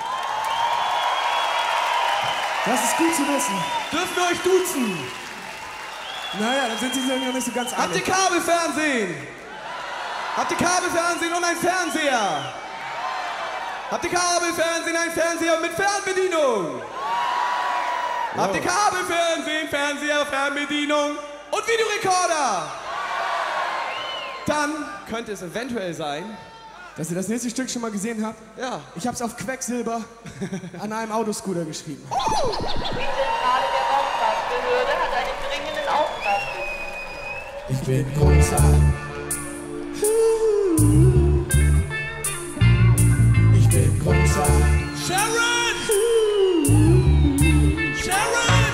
das ist gut zu wissen. Dürfen wir euch duzen? Naja, dann sind sie sich noch nicht so ganz Habt ihr einig. Kabelfernsehen? Habt ihr Kabelfernsehen und einen Fernseher? Habt ihr Kabelfernsehen, einen Fernseher mit Fernbedienung? Habt ihr Kabelfernsehen, Fernseher, Fernbedienung und Videorekorder? Dann könnte es eventuell sein, Dass ihr das nächste Stück schon mal gesehen habt? ja, Ich hab's auf Quecksilber an einem Autoscooter geschrieben. Die Zentrale der Raumfahrtbehörde hat einen dringenden Auftrag für Sie. Ich bin großer. Ich bin großer. Sharon! Sharon!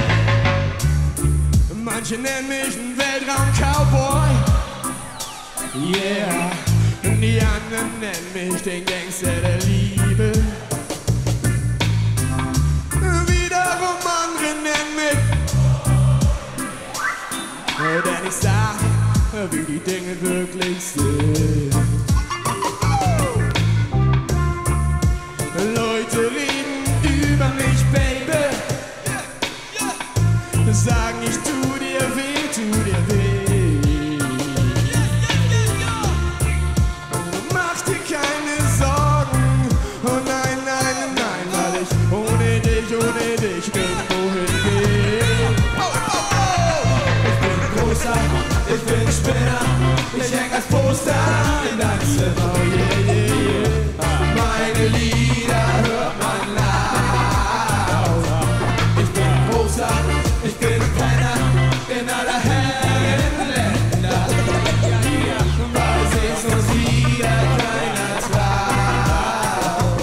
Manche nennen mich einen Weltraum-Cowboy. Yeah. Und die anderen nennen mich den Gangster der Liebe. Wiederum andere nennen mich. Denn ich sag, wie die Dinge wirklich sind. Leute reden über mich, Baby. Sagen, ich tu dir weh, tu dir weh. Mach dir keine Sorgen. Oh nein, nein, nein, weil ich ohne dich nirgendwo hingehe. Ich bin großer, ich bin Spinner, ich häng als Poster in deinem Zimmer. Oh yeah, yeah, yeah. Meine Lieder hört man laut. Ich bin großer, ich bin Penner in aller Herren Länder. Weil sich uns wieder keiner traut.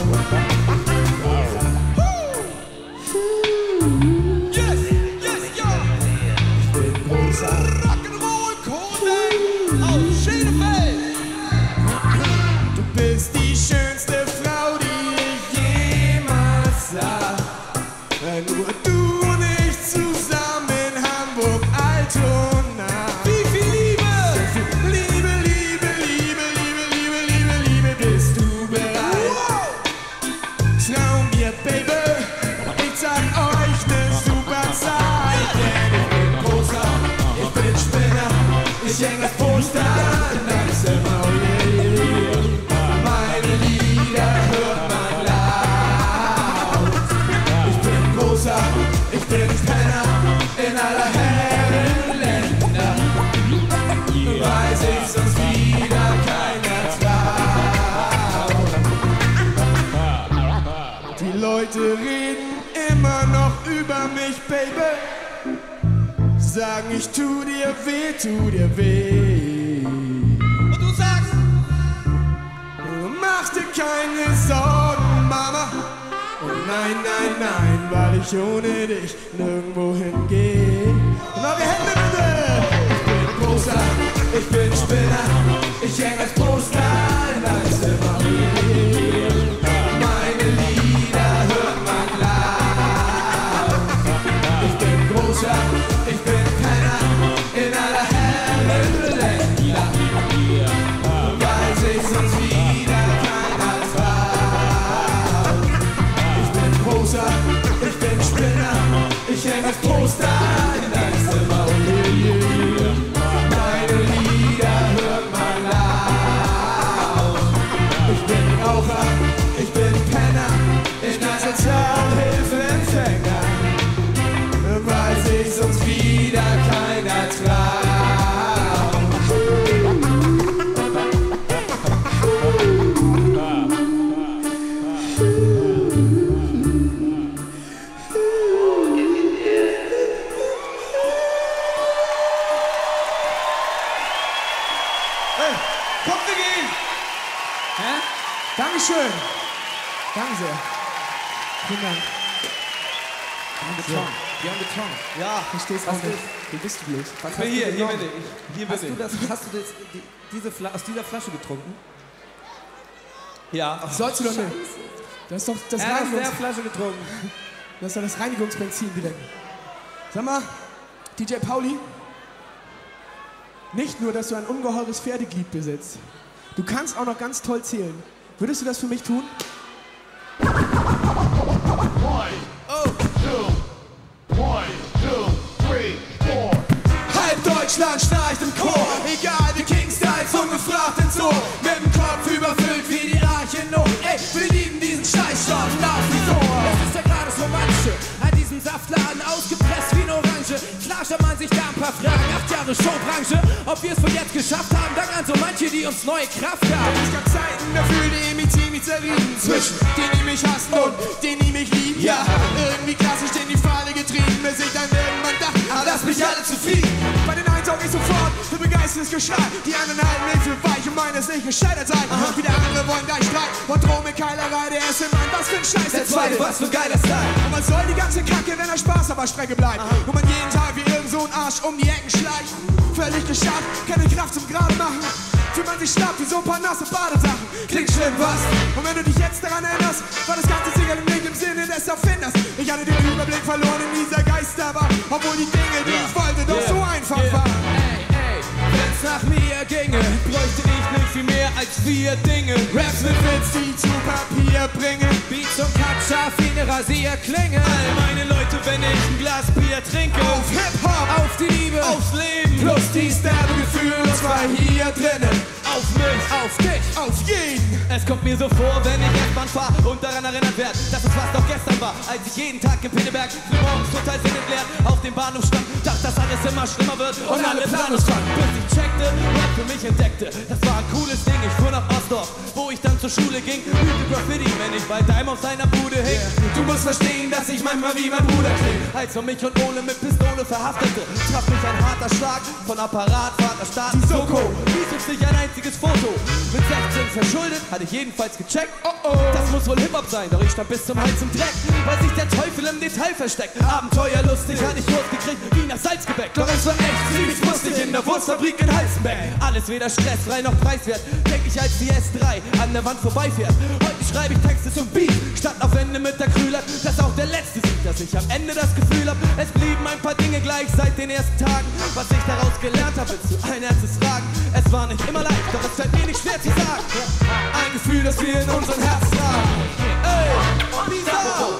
Yes, yes, ja. Ich bin großer. Rock'n'Roll Kodak auf Schönefeld. Du bist die schönste Frau, die ich jemals sah. Nur du und ich zusammen in Hamburg, Altona. Wie viel Liebe! Liebe, Liebe, Liebe, Liebe, Liebe, Liebe, Liebe, bist du bereit? Trau mir, Baby, ich zeig euch ne super Zeit. Denn ich bin großer, Ich bin Spinner, ich häng das Poster in deinem Zimmer. Oh yeah, yeah, yeah. Meine Lieder hört man laut. Ich bin großer, ich bin Penner in aller Herren Länder. Weil sich sonst wieder keiner traut. die Leute reden immer noch über mich, Baby. Sagen, ich tu dir weh, tu dir weh. Und du sagst, Mach dir keine Sorgen, Mama. Oh nein, nein, nein, weil ich ohne dich nirgendwo hingehe. Und eure Hände bitte! ich bin großer, ich bin Spinner, ich häng als Poster in deinem Zimmer. Meine Lieder hört man laut. Ich bin großer, ich bin Penner in aller Herren Länder. Weil sich sonst wieder Raucher, ich bin Penner, in einer Sozialhilfeempfänger, weil sich sonst wieder keiner traut. Dankeschön. Danke sehr. Vielen Dank. Wir haben Beton. Ja, verstehst du nicht. Wie bist du bloß? Hier bitte. Hast du aus dieser Flasche getrunken? Ja. Sollst du doch nicht. Das ist doch das Er hat aus der Flasche getrunken. Das ist doch das Reinigungsbenzin direkt. Sag mal, DJ Pauli, nicht nur, dass du ein ungeheures Pferdeglied besitzt, du kannst auch noch ganz toll zählen. Würdest du das für mich tun? Halb Deutschland schnarcht im Chor, egal wie Kingstyles ungefragt ins Ohr, mit dem Kopf überfüllt wie die Arche Not. Ey, wir lieben diesen Scheißstoff nach wie vor. Das ist ja gerade das Romantische an diesem Saftladen, ausgepresst wie eine Orange. Klar stellt man sich da ein paar Fragen, 8 Jahre Showbranche. Ob wir es von jetzt geschafft haben, dank an so manche, die uns neue Kraft gaben. Es gab Zeiten, da fühlte ich mich ziemlich zerrieben zwischen denen, die mich hassen und denen, die mich lieben. Ja, irgendwie klassisch in die Falle getrieben, bis ich dann irgendwann dachte, lass mich alle zufrieden. Bei den einen sorge ich sofort für begeistertes Geschrei, die anderen halten mich für weich und meinen es nicht gescheitert sein. Wieder andere wollen gleich Streit und drohen mit Keilerei. Der erste Mann, was für ein Scheiß, der zweite, was für ein geiler Style. Und was soll die ganze Kacke, wenn der Spaß auf der Strecke bleibt und man jeden Tag wie irgend so ein Arsch um die Ecken schleicht. Völlig geschafft, keine Kraft zum Gerade machen. Fühlt man sich schlapp wie so ein paar nasse Badesachen. Klingt schlimm, was? Und wenn du dich jetzt daran erinnerst, war das Ganze sicherlich nicht im Sinne des Erfinders. Ich hatte den Überblick verloren in dieser Geisterbahn, obwohl die Dinge, die ich wollte, doch so einfach waren. Wenn's nach mir ginge, Bräuchte ich nicht viel mehr als 4 Dinge. Raps mit Witz, die zu Papier bringen. Beats und Cut scharf wie eine Rasierklinge. All meine Leute, wenn ich ein Glas Bier trinke. Auf Hip-Hop, Auf die Liebe, Aufs Leben. plus die Sterbegefühl, und zwar hier drinnen. Auf mich. auf dich. Auf jeden. Es kommt mir so vor, wenn ich S-Bahn fahr und daran erinnert werd, dass es fast noch gestern war, als ich jeden Tag in Pinneberg frühmorgens total sinnentleert auf dem Bahnhof stand, dachte, dass alles immer schlimmer wird und alle Planus fanden. Bis ich checkte, Rap für mich entdeckte, das war ein cooles Ding. Ich fuhr nach Ostdorf, wo ich dann zur Schule ging, übte Graffiti, wenn ich bei Daim auf seiner Bude hing. Du musst verstehen, dass ich manchmal wie mein Bruder kling. Als man mich und Ole mit Pistole verhaftete, traf mich ein harter Schlag von Apparat, Vater, Staat, die Soko. Ließ uns nicht ein einziges Foto. Mit 16 verschuldet, hatte ich jedenfalls gecheckt. Das muss wohl Hip-Hop sein, doch ich stand bis zum Hals im Dreck, weil sich der Teufel im Detail versteckt. Abenteuerlustig hatte ich Kurs gekriegt, wie nach Salzgebäck. Doch es war echt ziemlich lustig in der Wurstfabrik in Halstenbeck. Alles weder stressfrei noch preiswert, denk ich, als die S3 an der Wand vorbeifährt. Heute schreibe ich Texte zum Beat, statt auf Ende mit der Krüler. Das ist auch der letzte Sieg, dass ich am Ende das Gefühl hab, es blieben ein paar Dinge gleich seit den ersten Tagen. Was ich daraus gelernt habe, zu ein erstes Fragen. Es war nicht immer leicht, doch es fällt mir nicht schwer zu sagen. Ein Gefühl, das wir in unseren Herzen tragen. Ey, bizarre.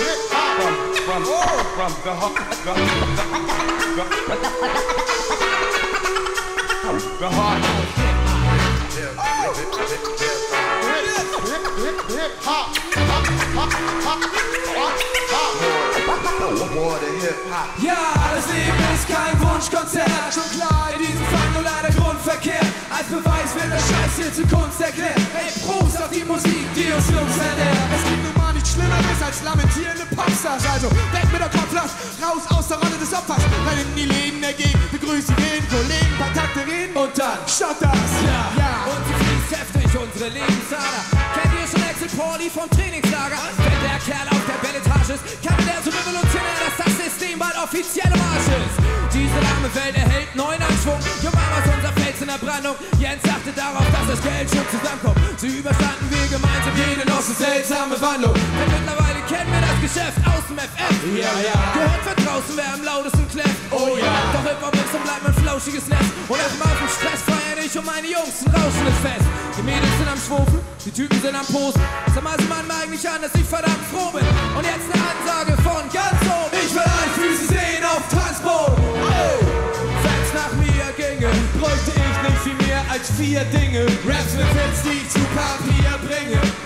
Ja, das Leben ist kein Wunschkonzert. Schon klar, in diesem Fall nur leider Grundverkehr. Als Beweis wird der Scheiß hier zu Kunst erklärt. Ey, Prost auf die Musik, die uns Jungs ernährt. Es gibt nun mal nichts Schlimmeres als lamentierende Popstars. Also weg mit der Kopflast, raus aus der Rolle des Opfers. Rein in die Leben der Gegend, begrüßen den Kollegen, paar Takte reden und dann schaut das. Ja. Und sie fließt heftig, unsere Lebensader. Kennt ihr schon Exit Pauli vom Trainingslager? Wenn der Kerl auf der Belletage ist, kann der so revolutionär, dass das System bald offiziell im Arsch ist. Diese arme Welt erhält neuen Anschwung. Jo Mama ist unser Fels in der Brandung. Jens achte darauf, dass das Geld schon zusammenkommt. Sie überstanden wir gemeinsam jede noch so seltsame Wandlung. Denn mittlerweile kennen wir das Geschäft aus dem FF. Ja. Gehört von draußen, wer am lautesten kläfft. Oh ja. Doch Hip-Hop ist und bleibt mein flauschiges Nest. Und nach dem Auf dem Stress feiern ich und meine Jungs ein rauschendes Fest. Die Mädels sind am Schwufen, die Typen sind am Posen. Sag mal, sie meinen eigentlich an, dass ich verdammt froh bin. Und jetzt eine Ansage von ganz oben. Ich will alle Füße sehen auf Tanzboden. Wenn's nach mir ginge, Bräuchte ich nicht viel mehr als 4 Dinge. Raps mit Hits, die zu Papier bringen.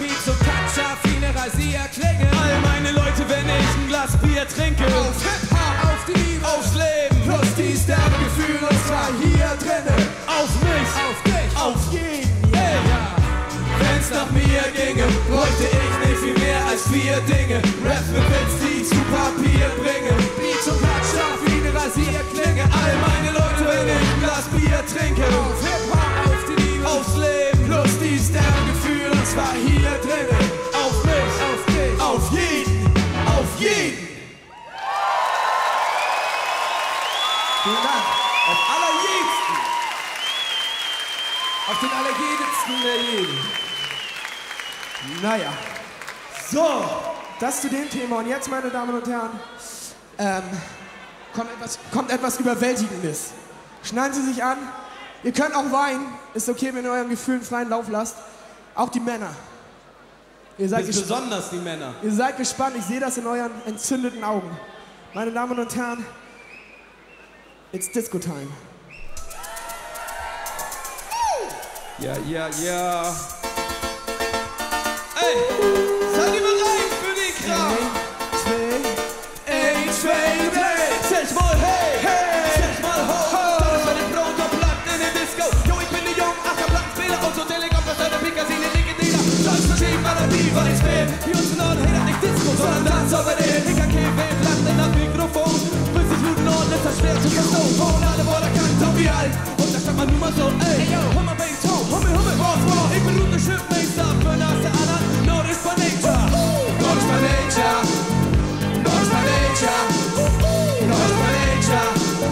bringe, bräuchte ich nicht viel mehr als 4 Dinge. Rap mit Witz, die zu Papier bringe, Beats und Klatschstoff wie eine Rasierklinge. All meine Leute, wenn ich ein Glas Bier trinke. Auf Hip-Hop, auf die Liebe, aufs Leben, plus die Sterngefühl, und zwar hier drinnen. Auf mich, auf dich, auf jeden, auf jeden. Vielen Dank. Auf allerjedsten. Auf den allerjedsten der jeden. Naja. So, das zu dem Thema. Und jetzt, meine Damen und Herren, kommt etwas Überwältigendes. Schneiden Sie sich an. Ihr könnt auch weinen. Ist okay, wenn ihr euren Gefühlen freien Lauf lasst. Auch die Männer. Ihr seid Besonders die Männer. Ihr seid gespannt. Ich sehe das in euren entzündeten Augen. Meine Damen und Herren, it's Disco Time. Ja, ja, ja. Ey, seid ihr bereit für den Kram? 1, 2, 3. Sag mal hey, hey. Sag mal ho, ho. Das war die Brot und Platten in der Disco. Jo, ich bin der Jung, achter Plattenspieler. Und so Telekom, was der Pikasine, linke Dealer. Sonst verschieben wir das nie, weil ich will. Wie uns in Norden hält nicht Disco, sondern Tanz over den. Ich kann kein Film, lacht in das Mikrofon. 50 Minuten Norden ist das schwer zu verstehen. Von alle Worte kann so wie alt. Und da stand man nur mal so, ey, yo, hör mal Bass, ho, Hummel, Ross, ich bin Lute Schiffmeister. Für Nas der anderen, Nord ist bei Nature. Nord ist bei Nature. Nord ist bei Nature. Nord ist bei Nature.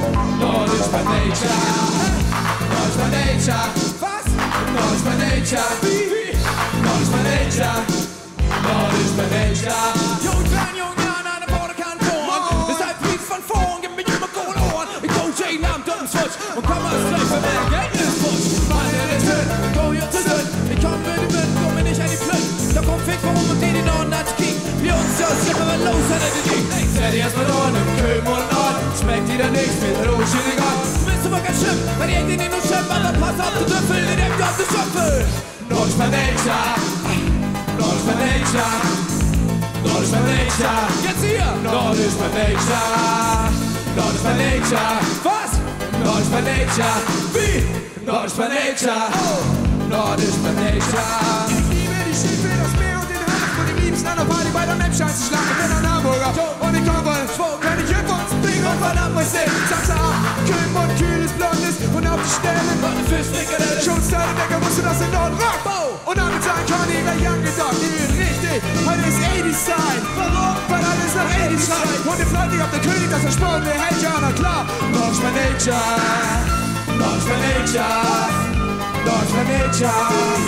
Nord ist bei Nature. Nord ist bei Nature. Was? Nord ist bei Nature. Wie? Nord ist bei Nature. Nord ist bei Nature. Jung Jan, an der Borderkant vorn. Deshalb Beats von vorn, gib mir immer Kohle Ohren. Ich go Jane am Dummschutz und komm aus gleich für mehr Geld ist Putsch. Meine Rissen, go hier zu sind. Ich komm mit dem Wind, komm mir nicht an die Flint. Da kommt Fick, warum und die Norden als King. Wir uns ja, schippen wir los, hat er die. Seid ihr erstmal Norden, im Köln und Norden. Schmeckt dir da nichts mit der Rohschilling an. Du bist aber ganz schlimm, weil die Hände nicht nur schimpfen. Aber pass auf, du Düffel, die denkt auf die Schöpfel. Nord ist bei Nature. Nord ist bei Nature. Nord ist bei Nature. Jetzt hier. Nord ist bei Nature. Nord ist bei Nature. Was? Nord ist bei Nature. Wie? Nord ist bei Nature. Oh. Nord ist bei Nature. Ich liebe die Schiffe, das Meer und den Hafen. Und die liebsten an der Party bei der Map-Schein zu schlagen. Ich bin ein Hamburger und ich komm von Schwung. Kann ich hier von Spring und verdammt muss ich. Sag's ab, Köln und kühles Blondes und auf die Sterne. Und die Fischfrikadelle. Schon Style-Decker, wusste das in Nord Rock. Und damit sein Conny gleich angedockt. Richtig, heute ist 80's Time. Warum? Weil alles nach 80's schreit. Und ihr freut dich auf der König, das versprochen wir. Hey, ja, na klar. Nord ist bei Nature. Nord ist bei Nature. Nord ist bei Nature.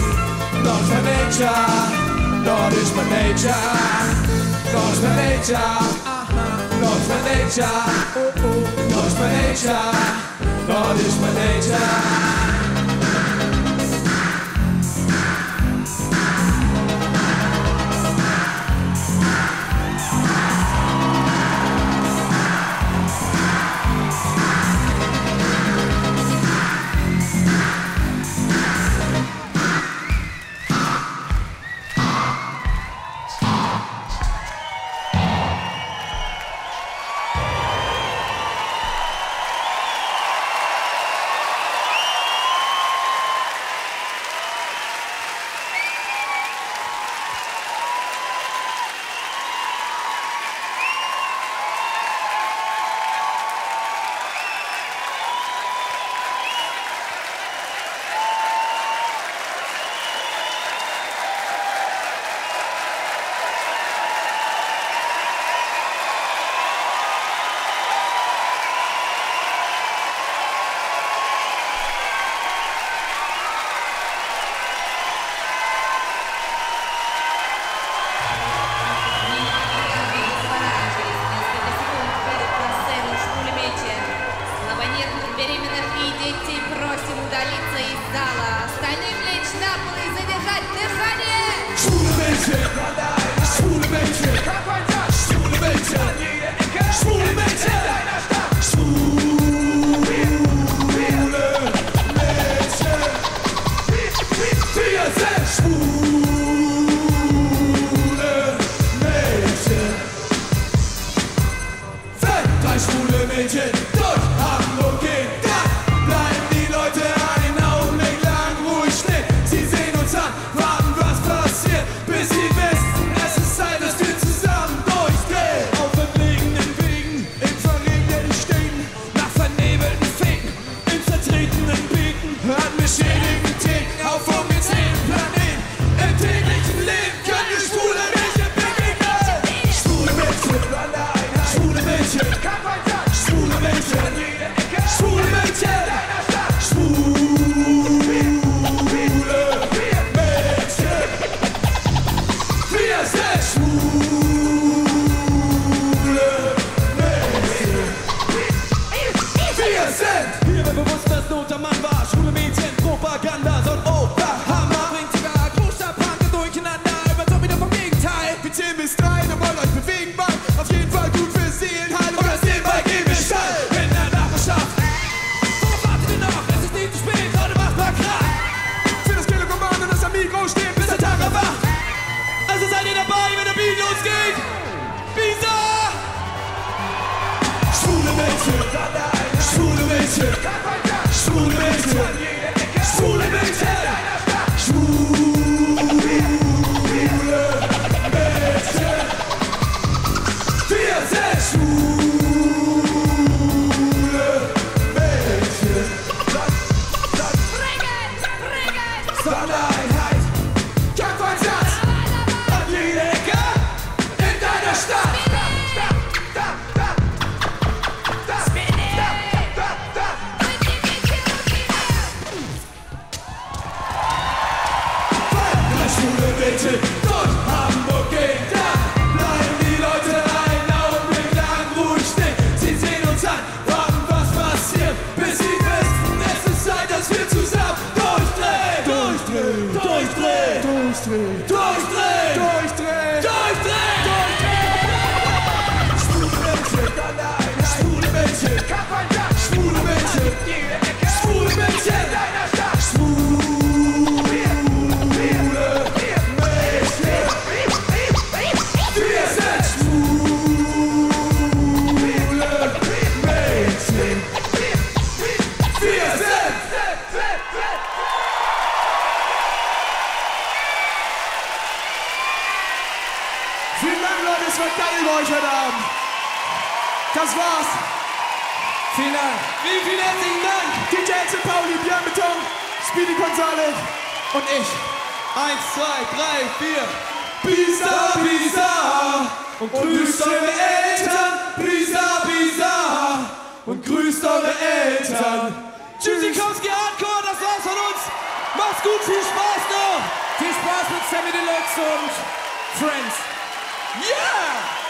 Nord ist bei Nature. Nord ist bei Nature. Nord ist bei Nature. Nord ist bei Nature. Nord ist bei Nature. Nord ist bei Nature. Leute, es war geil bei euch heute Abend. Das war's. Vielen Dank. Vielen, vielen herzlichen Dank. DJ Axel Pauli, Björn Beton, Speedy Gonzales und ich. 1, 2, 3, 4. Pisa, Pisa. Und grüßt eure Eltern. Pisa, Pisa. Und grüßt eure Eltern. Tschüssikowski Hardcore, das war's von uns. Macht's gut, viel Spaß noch. Viel Spaß mit Sammy Deluxe und Friends. Yeah!